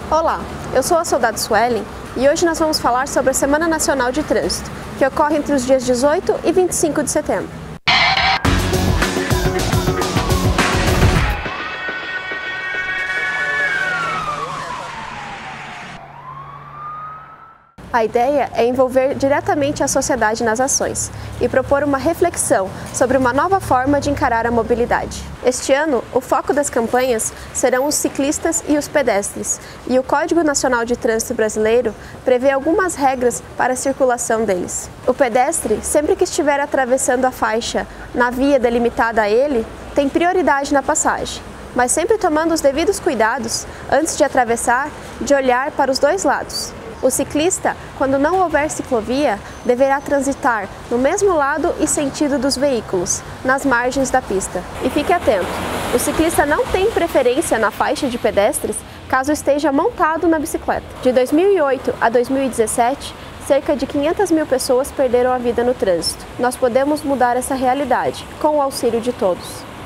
Olá, eu sou a Soldado Suelen e hoje nós vamos falar sobre a Semana Nacional de Trânsito, que ocorre entre os dias 18 e 25 de setembro. A ideia é envolver diretamente a sociedade nas ações e propor uma reflexão sobre uma nova forma de encarar a mobilidade. Este ano, o foco das campanhas serão os ciclistas e os pedestres, e o Código Nacional de Trânsito Brasileiro prevê algumas regras para a circulação deles. O pedestre, sempre que estiver atravessando a faixa na via delimitada a ele, tem prioridade na passagem, mas sempre tomando os devidos cuidados, antes de atravessar, de olhar para os dois lados. O ciclista, quando não houver ciclovia, deverá transitar no mesmo lado e sentido dos veículos, nas margens da pista. E fique atento, o ciclista não tem preferência na faixa de pedestres caso esteja montado na bicicleta. De 2008 a 2017, cerca de 500 mil pessoas perderam a vida no trânsito. Nós podemos mudar essa realidade, com o auxílio de todos.